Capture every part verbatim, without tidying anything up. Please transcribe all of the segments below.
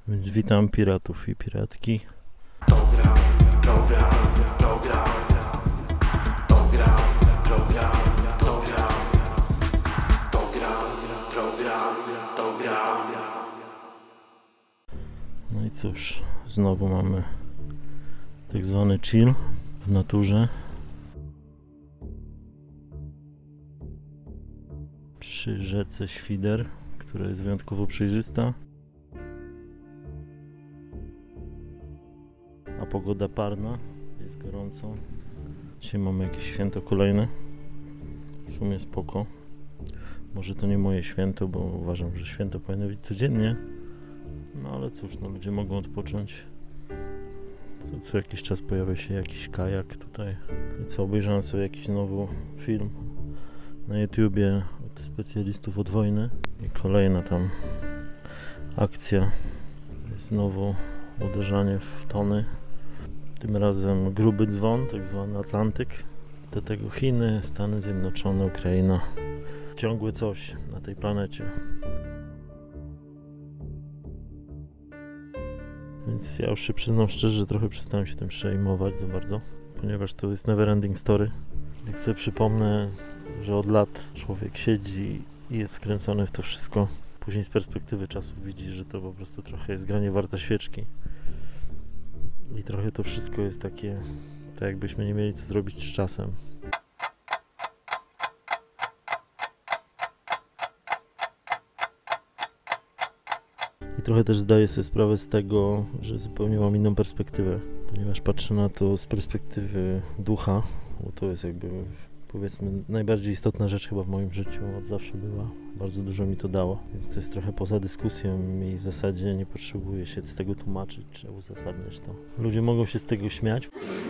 Więc witam piratów i piratki. Program, program, program, program, program, program, program, program, program. No i cóż, znowu mamy tak zwany chill w naturze. Przy rzece Świder, która jest wyjątkowo przejrzysta. A pogoda parna, jest gorąco. Dzisiaj mamy jakieś święto kolejne. W sumie spoko. Może to nie moje święto, bo uważam, że święto powinno być codziennie. No ale cóż, no ludzie mogą odpocząć. To co jakiś czas pojawia się jakiś kajak tutaj. I co, obejrzałem sobie jakiś nowy film na YouTubie od specjalistów od wojny. I kolejna tam akcja. Znowu uderzanie w tony. Tym razem gruby dzwon, tak zwany Atlantyk. Do tego Chiny, Stany Zjednoczone, Ukraina. Ciągłe coś na tej planecie. Więc ja już się przyznam szczerze, że trochę przestałem się tym przejmować za bardzo, ponieważ to jest never ending story. Jak sobie przypomnę, że od lat człowiek siedzi i jest wkręcony w to wszystko, później z perspektywy czasu widzi, że to po prostu trochę jest granie warte świeczki. I trochę to wszystko jest takie, tak jakbyśmy nie mieli co zrobić z czasem. I trochę też zdaję sobie sprawę z tego, że zupełnie mam inną perspektywę, ponieważ patrzę na to z perspektywy ducha, bo to jest jakby, powiedzmy, najbardziej istotna rzecz chyba w moim życiu, od zawsze była. Bardzo dużo mi to dało, więc to jest trochę poza dyskusją i w zasadzie nie potrzebuję się z tego tłumaczyć czy uzasadniać to. Ludzie mogą się z tego śmiać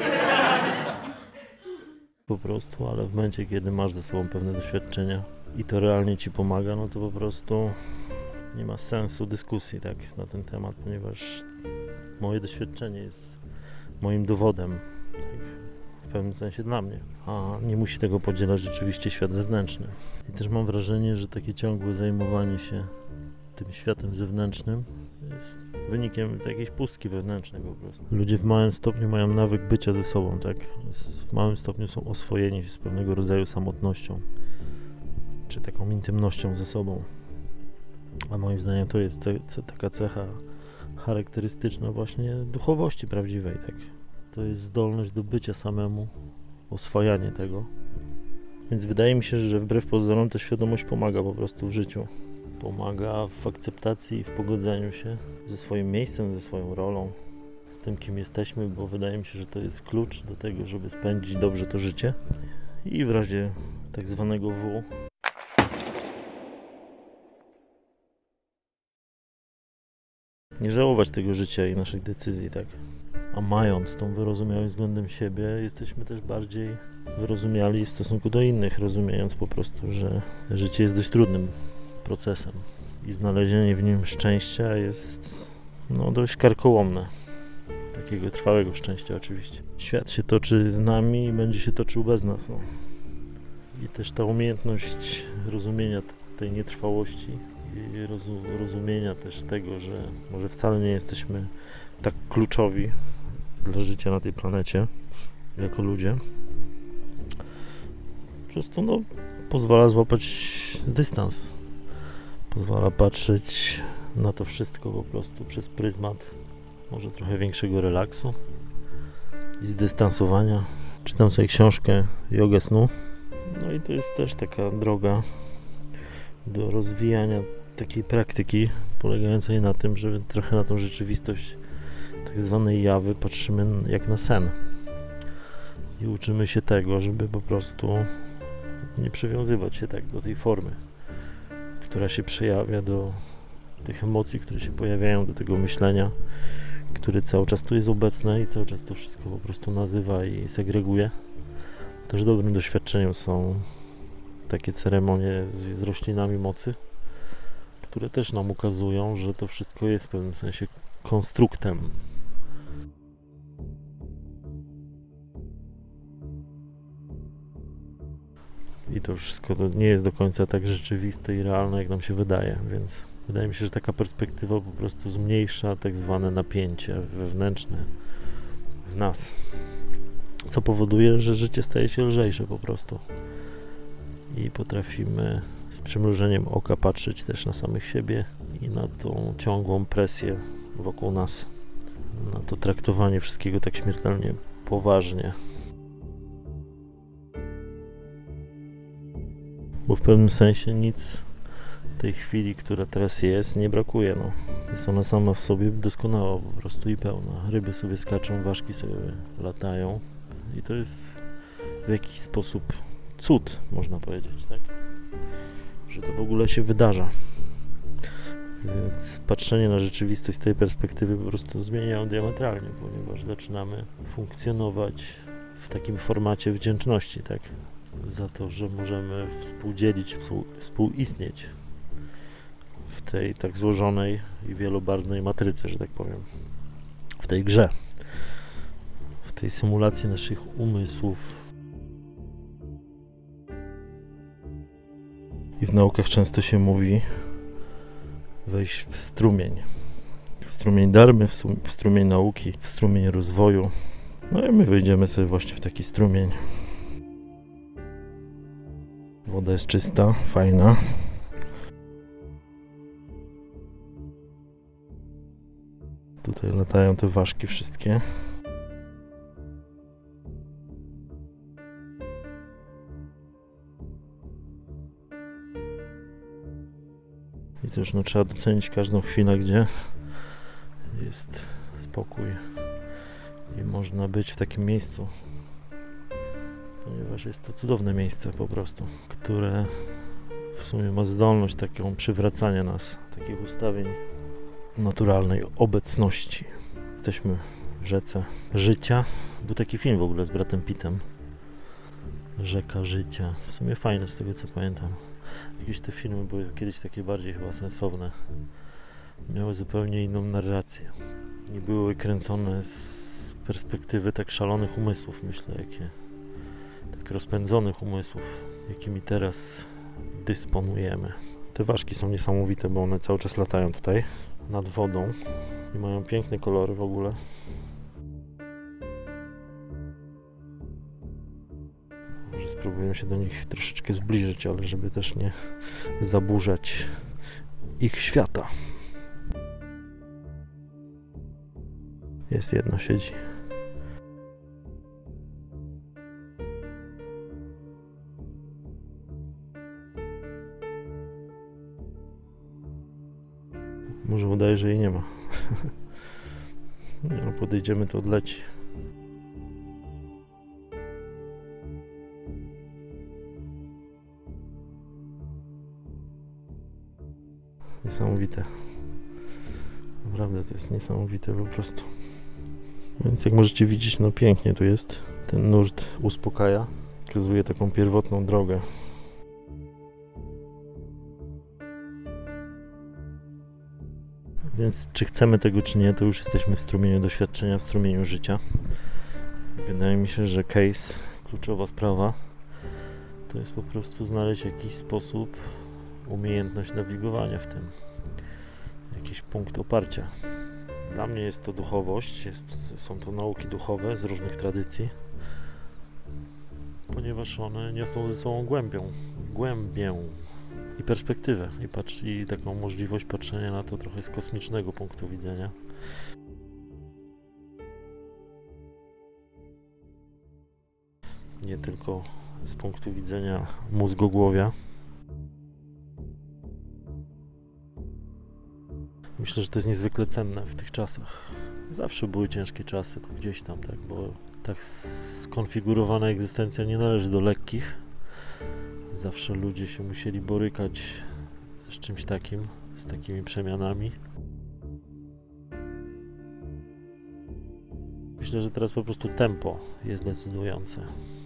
po prostu, ale w momencie, kiedy masz ze sobą pewne doświadczenia i to realnie ci pomaga, no to po prostu nie ma sensu dyskusji tak na ten temat, ponieważ moje doświadczenie jest moim dowodem, tak, w pewnym sensie dla mnie, a nie musi tego podzielać rzeczywiście świat zewnętrzny. I też mam wrażenie, że takie ciągłe zajmowanie się tym światem zewnętrznym jest wynikiem jakiejś pustki wewnętrznej po prostu. Ludzie w małym stopniu mają nawyk bycia ze sobą, tak? W małym stopniu są oswojeni z pewnego rodzaju samotnością, czy taką intymnością ze sobą. A moim zdaniem to jest ce- ce- taka cecha charakterystyczna właśnie duchowości prawdziwej, tak? To jest zdolność do bycia samemu, oswajanie tego. Więc wydaje mi się, że wbrew pozorom ta świadomość pomaga po prostu w życiu. Pomaga w akceptacji i w pogodzeniu się ze swoim miejscem, ze swoją rolą, z tym, kim jesteśmy, bo wydaje mi się, że to jest klucz do tego, żeby spędzić dobrze to życie. I w razie tak zwanego W nie żałować tego życia i naszych decyzji, tak? A mając tą wyrozumiałość względem siebie, jesteśmy też bardziej wyrozumiali w stosunku do innych, rozumiejąc po prostu, że życie jest dość trudnym procesem i znalezienie w nim szczęścia jest no dość karkołomne. Takiego trwałego szczęścia oczywiście. Świat się toczy z nami i będzie się toczył bez nas. No. I też ta umiejętność rozumienia tej nietrwałości i rozu rozumienia też tego, że może wcale nie jesteśmy tak kluczowi dla życia na tej planecie jako ludzie. Po prostu no, pozwala złapać dystans. Pozwala patrzeć na to wszystko po prostu przez pryzmat może trochę większego relaksu i zdystansowania. Czytam sobie książkę Jogę snu. No i to jest też taka droga do rozwijania takiej praktyki polegającej na tym, że trochę na tą rzeczywistość tak zwanej jawy patrzymy jak na sen i uczymy się tego, żeby po prostu nie przywiązywać się tak do tej formy, która się przejawia, do tych emocji, które się pojawiają, do tego myślenia, które cały czas tu jest obecne i cały czas to wszystko po prostu nazywa i segreguje. Też dobrym doświadczeniem są takie ceremonie z, z roślinami mocy, które też nam ukazują, że to wszystko jest w pewnym sensie konstruktem. I to wszystko to nie jest do końca tak rzeczywiste i realne, jak nam się wydaje, więc Wydaje mi się, że taka perspektywa po prostu zmniejsza tak zwane napięcie wewnętrzne w nas, co powoduje, że życie staje się lżejsze po prostu i potrafimy z przymrużeniem oka patrzeć też na samych siebie i na tą ciągłą presję wokół nas, na to traktowanie wszystkiego tak śmiertelnie poważnie. Bo w pewnym sensie nic tej chwili, która teraz jest, nie brakuje. No. Jest ona sama w sobie doskonała po prostu i pełna. Ryby sobie skaczą, ważki sobie latają i to jest w jakiś sposób cud, można powiedzieć, tak? Że to w ogóle się wydarza. Więc patrzenie na rzeczywistość z tej perspektywy po prostu zmienia ją diametralnie, ponieważ zaczynamy funkcjonować w takim formacie wdzięczności, tak? Za to, że możemy współdzielić, współ, współistnieć w tej tak złożonej i wielobarwnej matrycy, że tak powiem, w tej grze, w tej symulacji naszych umysłów. I w naukach często się mówi wejść w strumień, w strumień dharmy, w, sum- w strumień nauki, w strumień rozwoju. No i my wejdziemy sobie właśnie w taki strumień. Woda jest czysta, fajna. Tutaj latają te ważki wszystkie. I cóż, no trzeba docenić każdą chwilę, gdzie jest spokój i można być w takim miejscu, ponieważ jest to cudowne miejsce po prostu, które w sumie ma zdolność taką przywracania nas, takich ustawień naturalnej obecności. Jesteśmy w rzece życia. Był taki film w ogóle z Bradem Pittem. Rzeka życia. W sumie fajne z tego co pamiętam. Jakieś te filmy były kiedyś takie bardziej chyba sensowne. Miały zupełnie inną narrację. Nie były kręcone z perspektywy tak szalonych umysłów, myślę, jakie tak rozpędzonych umysłów, jakimi teraz dysponujemy. Te ważki są niesamowite, bo one cały czas latają tutaj nad wodą i mają piękne kolory w ogóle. Może spróbuję się do nich troszeczkę zbliżyć, ale żeby też nie zaburzać ich świata. Jest jedna, siedzi. Może udaje, że jej nie ma. No, podejdziemy, to odleci. Niesamowite. Naprawdę to jest niesamowite po prostu. Więc jak możecie widzieć, no pięknie tu jest. Ten nurt uspokaja. Wskazuje taką pierwotną drogę. Więc czy chcemy tego, czy nie, to już jesteśmy w strumieniu doświadczenia, w strumieniu życia. Wydaje mi się, że case, kluczowa sprawa, to jest po prostu znaleźć jakiś sposób, umiejętność nawigowania w tym. Jakiś punkt oparcia. Dla mnie jest to duchowość, jest, są to nauki duchowe z różnych tradycji, ponieważ one niosą ze sobą głębią, głębię i perspektywę i, patrz, i taką możliwość patrzenia na to trochę z kosmicznego punktu widzenia. Nie tylko z punktu widzenia mózgogłowia. Myślę, że to jest niezwykle cenne w tych czasach. Zawsze były ciężkie czasy, to gdzieś tam, tak, bo tak skonfigurowana egzystencja nie należy do lekkich. Zawsze ludzie się musieli borykać z czymś takim, z takimi przemianami. Myślę, że teraz po prostu tempo jest decydujące.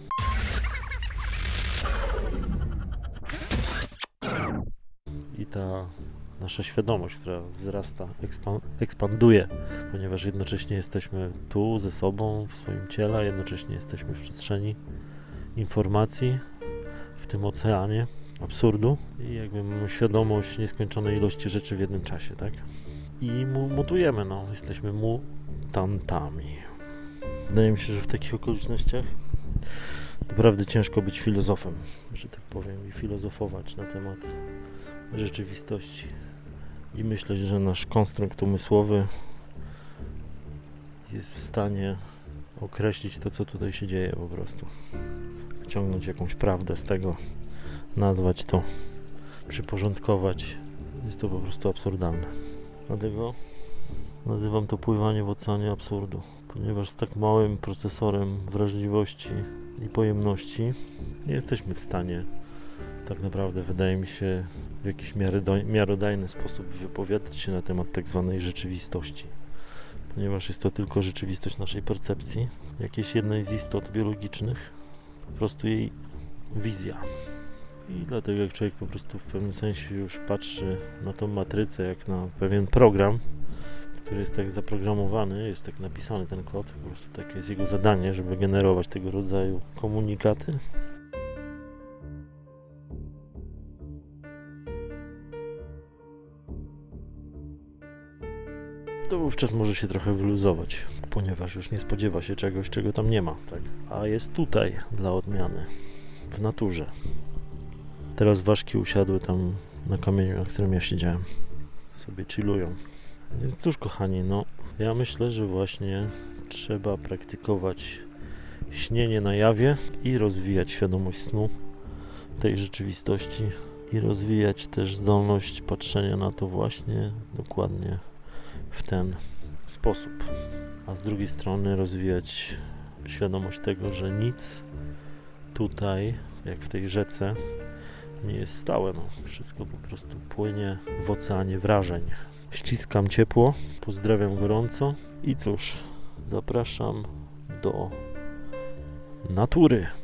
I ta nasza świadomość, która wzrasta, ekspan- ekspanduje, ponieważ jednocześnie jesteśmy tu ze sobą, w swoim ciele, a jednocześnie jesteśmy w przestrzeni informacji, w tym oceanie, absurdu i jakby mamy świadomość nieskończonej ilości rzeczy w jednym czasie, tak? I mu mutujemy, no, jesteśmy mutantami. Wydaje mi się, że w takich okolicznościach naprawdę ciężko być filozofem, że tak powiem, i filozofować na temat rzeczywistości i myśleć, że nasz konstrukt umysłowy jest w stanie określić to, co tutaj się dzieje po prostu. Wyciągnąć jakąś prawdę z tego, nazwać to, przyporządkować. Jest to po prostu absurdalne. Dlatego nazywam to pływanie w oceanie absurdu, ponieważ z tak małym procesorem wrażliwości i pojemności nie jesteśmy w stanie tak naprawdę, wydaje mi się, w jakiś miarodajny sposób wypowiadać się na temat tak zwanej rzeczywistości, ponieważ jest to tylko rzeczywistość naszej percepcji, jakiejś jednej z istot biologicznych, po prostu jej wizja. I dlatego jak człowiek po prostu w pewnym sensie już patrzy na tą matrycę jak na pewien program, który jest tak zaprogramowany, jest tak napisany ten kod, po prostu takie jest jego zadanie, żeby generować tego rodzaju komunikaty. To wówczas może się trochę wyluzować, ponieważ już nie spodziewa się czegoś, czego tam nie ma, tak? A jest tutaj dla odmiany, w naturze. Teraz ważki usiadły tam na kamieniu, na którym ja siedziałem. Sobie chillują. Więc cóż, kochani, no ja myślę, że właśnie trzeba praktykować śnienie na jawie i rozwijać świadomość snu tej rzeczywistości i rozwijać też zdolność patrzenia na to właśnie dokładnie w ten sposób. A z drugiej strony rozwijać świadomość tego, że nic tutaj, jak w tej rzece, nie jest stałe. No. Wszystko po prostu płynie w oceanie wrażeń. Ściskam ciepło, pozdrawiam gorąco i cóż, zapraszam do natury.